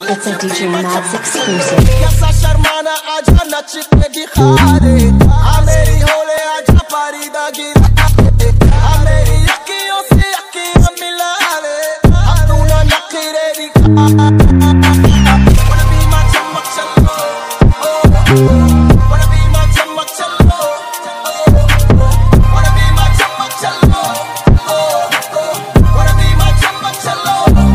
It's a DJ Mads exclusive. कैसा शर्माना आजा नच के दिखा दे, आ मेरी होले आजा पारीदा गिरा दे, आ मेरी अखियों से अखियां मिला दे, अब तू ना नखरे दिखा। Wanna be my चमक चलो, wanna be my चमक चलो, wanna be my चमक चलो, wanna be my चमक चलो।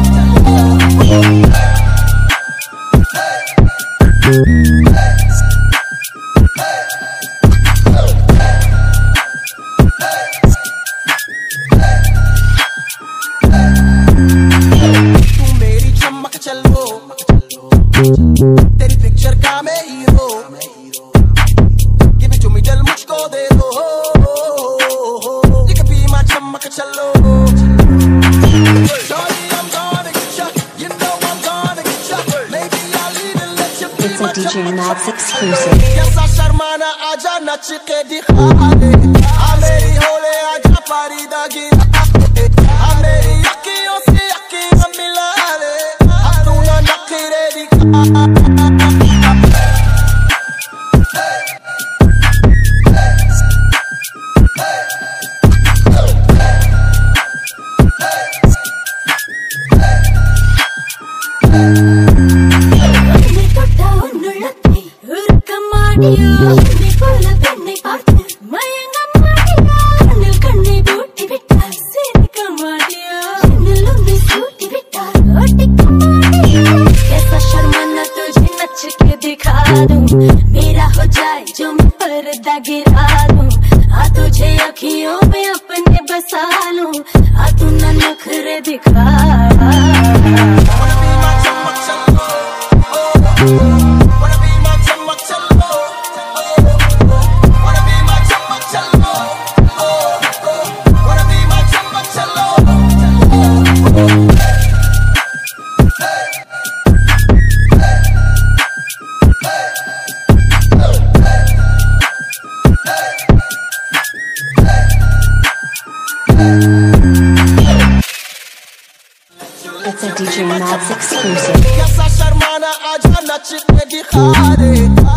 तेरी पिक्चर का मैं hero, give it to me दिल मुझको दे दो, you can be my चमक चलो। Sorry I'm gonna get ya, you know I'm gonna get ya, maybe I'll even let you be my It's a DJ Mads exclusive. कैसा शर्माना आजा नच के दिखा दे, आ मेरी होले आजा पारीदा गिरा दे, आ मेरी अखियों से अखियां मिला दे, अब तू ना नखरे दिखा। मेरा हो जाए जो मैं पर्दा गिरा दूं, आ तुझे अखियों में अपने बसा लूं, आ तू ना नखरे दिखा। It's a DJ Mads exclusive. कैसा शर्माना आजा नच के दिखा दे।